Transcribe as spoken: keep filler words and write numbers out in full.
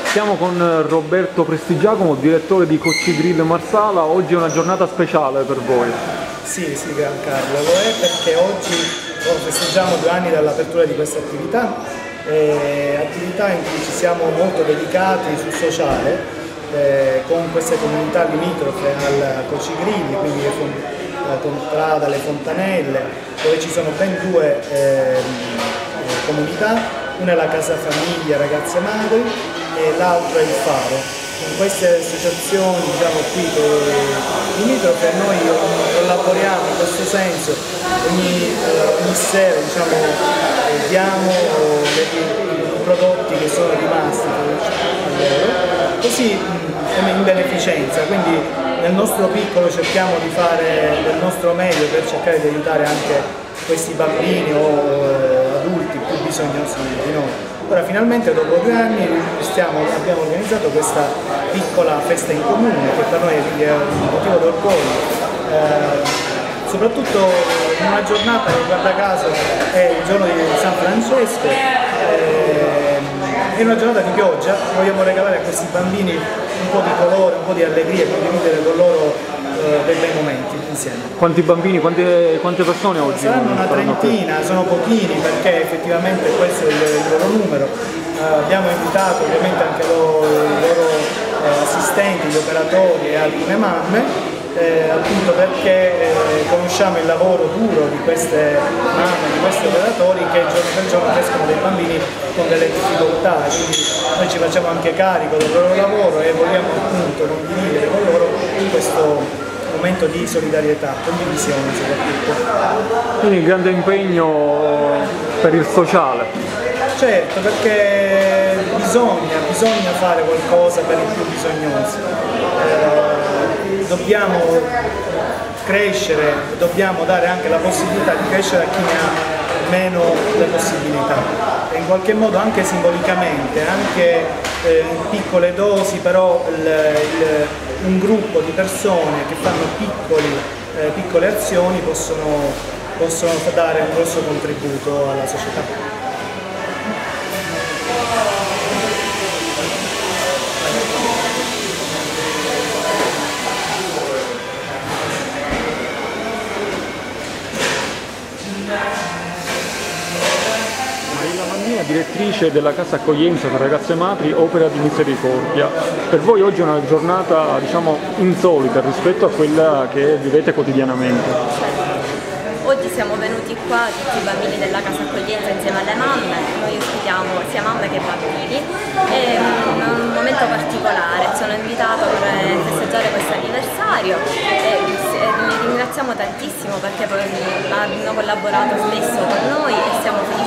Siamo con Roberto Prestigiacomo, direttore di Cocci Grill Marsala. Oggi è una giornata speciale per voi. Sì, sì, Giancarlo, lo è perché oggi festeggiamo due anni dall'apertura di questa attività, eh, attività in cui ci siamo molto dedicati sul sociale, eh, con queste comunità limitrofe al Cocci Grill, quindi la contrada, le fontanelle, dove ci sono ben due eh, comunità. Una è la Casa Famiglia Ragazze Madri e l'altra è il Faro. In queste associazioni, diciamo qui limitrofe, noi collaboriamo in questo senso, ogni, ogni sera diciamo, diamo dei prodotti che sono rimasti così in beneficenza, quindi nel nostro piccolo cerchiamo di fare del nostro meglio per cercare di aiutare anche questi bambini o adulti più bisognosi di noi. Ora finalmente dopo due anni stiamo, abbiamo organizzato questa piccola festa in comune che per noi è un motivo d'orgoglio, eh, soprattutto in una giornata che guarda caso è il giorno di San Francesco, eh, è una giornata di pioggia, vogliamo regalare a questi bambini un po' di colore, un po' di allegria e condividere con loro eh, dei bei momenti insieme. Quanti bambini, quante, quante persone oggi? Saranno una trentina, sono pochini perché effettivamente questo è il, il loro numero. Uh, abbiamo invitato ovviamente anche lo, i loro eh, assistenti, gli operatori e alcune mamme, eh, appunto perché eh, conosciamo il lavoro duro di queste mamme, di questi operatori che giorno per giorno crescono dei bambini con delle difficoltà, quindi noi ci facciamo anche carico del loro lavoro e vogliamo appunto condividere con loro questo momento di solidarietà, condivisione soprattutto. Quindi grande impegno per il sociale. Certo, perché bisogna, bisogna fare qualcosa per i più bisognosi. Eh, dobbiamo crescere, dobbiamo dare anche la possibilità di crescere a chi ne ha meno le possibilità. E in qualche modo anche simbolicamente, anche eh, in piccole dosi, però il, il, un gruppo di persone che fanno piccoli, eh, piccole azioni possono, possono dare un grosso contributo alla società. Direttrice della Casa Accoglienza per Ragazze Madri, Opera di Misericordia. Per voi oggi è una giornata, diciamo, insolita rispetto a quella che vivete quotidianamente. Oggi siamo venuti qua tutti i bambini della Casa Accoglienza insieme alle mamme, noi ospitiamo sia mamme che bambini, è un momento particolare, sono invitata per festeggiare questo anniversario e li ringraziamo tantissimo perché hanno collaborato spesso con noi e siamo felici